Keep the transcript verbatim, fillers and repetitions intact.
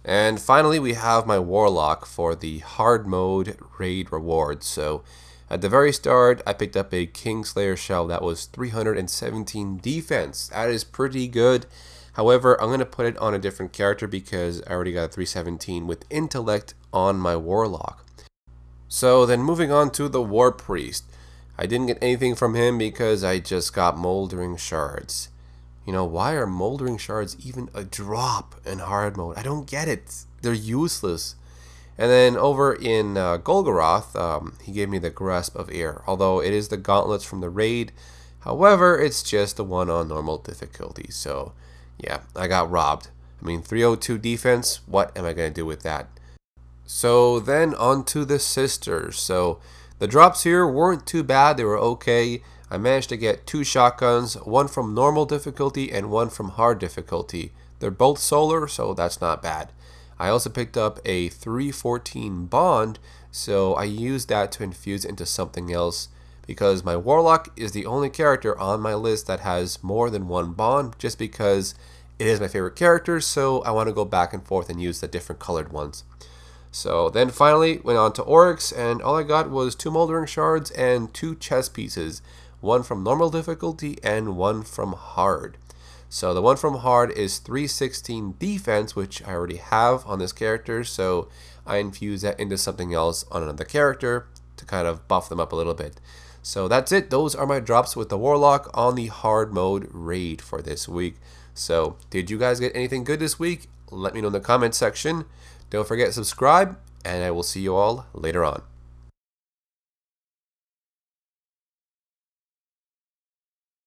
And finally, we have my Warlock for the hard mode raid reward. So at the very start, I picked up a Kingslayer shell that was three hundred seventeen defense. That is pretty good. However, I'm going to put it on a different character because I already got a three seventeen with intellect on my Warlock. So then moving on to the War Priest. I didn't get anything from him because I just got Moldering Shards. You know, why are Moldering Shards even a drop in hard mode? I don't get it. They're useless. And then over in uh, Golgoroth, um, he gave me the Grasp of Air, although it is the gauntlets from the raid. However, it's just the one on normal difficulty. So, yeah, I got robbed. I mean, three oh two defense, what am I going to do with that? So then on to the sisters. So the drops here weren't too bad. They were okay. I managed to get two shotguns, one from normal difficulty and one from hard difficulty. They're both solar, so that's not bad. I also picked up a three fourteen bond, so I used that to infuse into something else because my Warlock is the only character on my list that has more than one bond, just because it is my favorite character, so I want to go back and forth and use the different colored ones. So then finally went on to Oryx, and all I got was two Moldering Shards and two chest pieces. One from normal difficulty and one from hard. So the one from hard is three sixteen defense, which I already have on this character, so I infuse that into something else on another character to kind of buff them up a little bit. So that's it. Those are my drops with the Warlock on the hard mode raid for this week. So did you guys get anything good this week? Let me know in the comment section. Don't forget to subscribe, and I will see you all later on.